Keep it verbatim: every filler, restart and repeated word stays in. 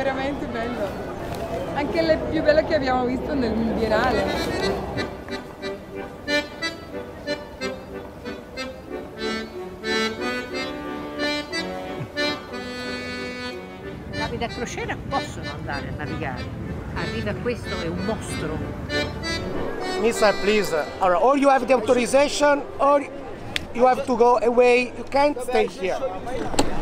veramente bello. Anche le più belle che abbiamo visto nel Biennale. Navi da crociera possono andare a navigare. Arriva questo, è un mostro. Mister, please, or, or you have the authorization, or you have to go away. You can't stay here.